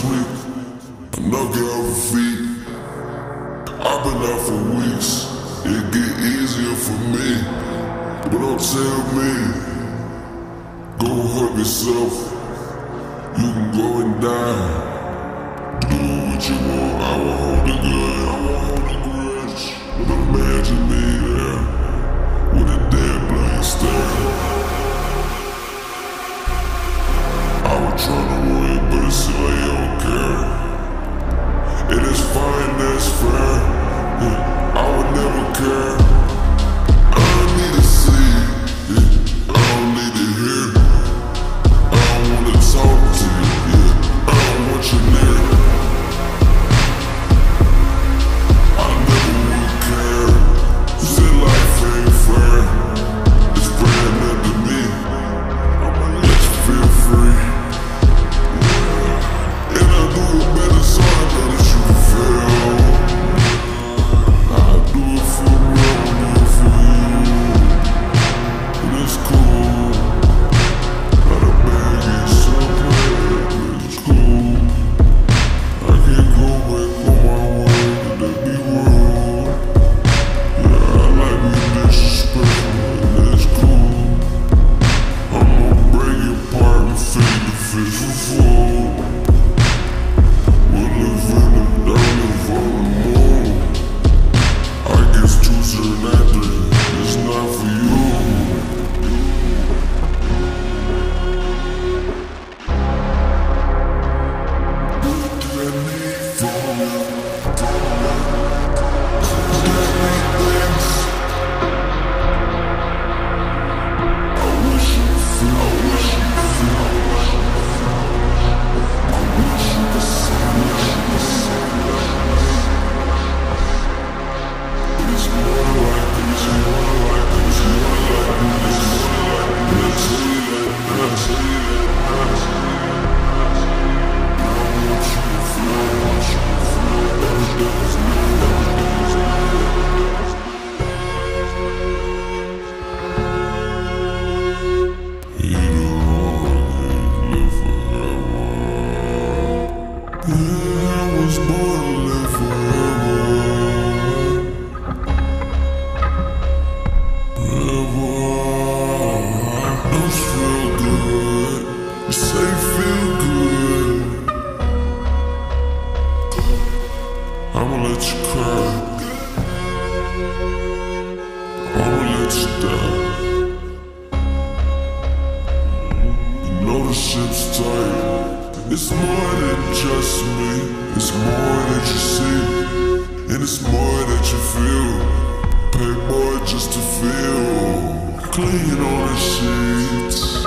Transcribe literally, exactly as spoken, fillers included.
week, I knock it off her feet. I've been out for weeks, it get easier for me. But don't tell me, go hurt yourself, you can go and die. Do what you want, I will hold the gun, I will hold the grudge. But imagine me there, with a dead blank stare. I was trying to win, but it seems like you don't care. It is fine, that's fair. I would never care. I don't need to see, yeah. I don't need to hear. I don't want to talk to you, yeah. I don't want you near. I never would care. Say life ain't fair. It's brand new to me. Let you feel free. And I do it better so I know that you can feel. I do it for me, I do it for you. And it's cool. Got a bag in somewhere, it's cool. I can't go back on my way, but that be rude. Yeah, I like being disrespectful, and that's cool. I'ma break your part and feed the fish for food. We'll live in the don't live on the moon. I guess two certain actors, it's not for you. Let me from you, let me things. I wish you feel, I wish you feel, I wish you could see, I wish you could see. It's more like, it's more like, it's more like, it's more like, it's more like, it's more like. I want you to feel, I want you to feel, everything is new, everything is new. You don't live forever. Yeah, I was born to live forever. Forever. Those feel good. You say feel good. I'ma let you cry. I'ma let you die. You know the ship's tight. It's more than just me. It's more that you see. And it's more that you feel. Pay more just to feel. Clean on the sheets.